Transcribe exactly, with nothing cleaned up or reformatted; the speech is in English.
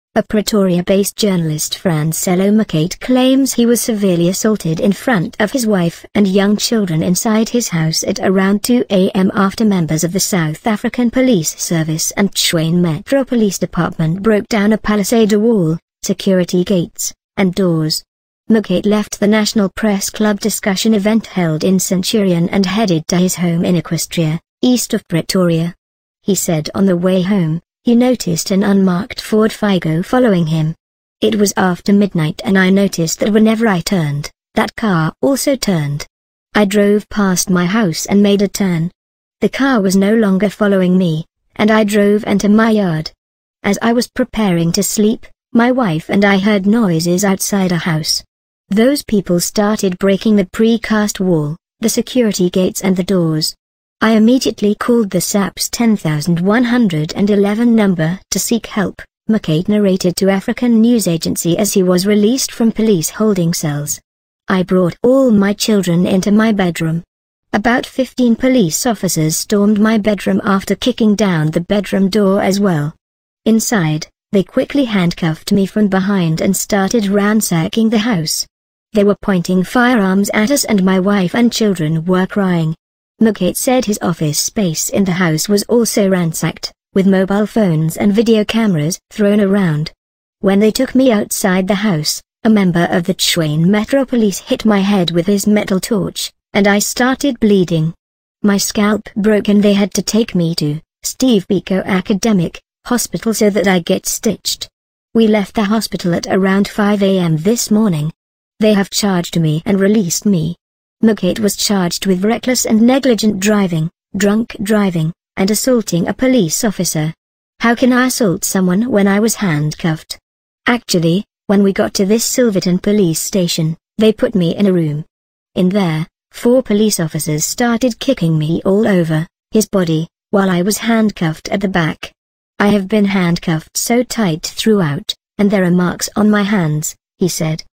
A Pretoria-based journalist Francello Mokate claims he was severely assaulted in front of his wife and young children inside his house at around two A M after members of the South African Police Service and Tshwane Metro Police Department broke down a palisade wall, security gates, and doors. Mokate left the National Press Club discussion event held in Centurion and headed to his home in Equestria, east of Pretoria. He said on the way home, he noticed an unmarked Ford Figo following him. It was after midnight and I noticed that whenever I turned, that car also turned. I drove past my house and made a turn. The car was no longer following me, and I drove into my yard. As I was preparing to sleep, my wife and I heard noises outside our house. Those people started breaking the precast wall, the security gates and the doors. I immediately called the S A P's ten thousand one hundred eleven number to seek help, Mokate narrated to African news agency as he was released from police holding cells. I brought all my children into my bedroom. About fifteen police officers stormed my bedroom after kicking down the bedroom door as well. Inside, they quickly handcuffed me from behind and started ransacking the house. They were pointing firearms at us and my wife and children were crying. Mokate said his office space in the house was also ransacked, with mobile phones and video cameras thrown around. When they took me outside the house, a member of the Tshwane Metro Police hit my head with his metal torch, and I started bleeding. My scalp broke and they had to take me to Steve Biko Academic Hospital so that I get stitched. We left the hospital at around five A M this morning. They have charged me and released me. Mokate was charged with reckless and negligent driving, drunk driving, and assaulting a police officer. How can I assault someone when I was handcuffed? Actually, when we got to this Silverton police station, they put me in a room. In there, four police officers started kicking me all over his body, while I was handcuffed at the back. I have been handcuffed so tight throughout, and there are marks on my hands, he said.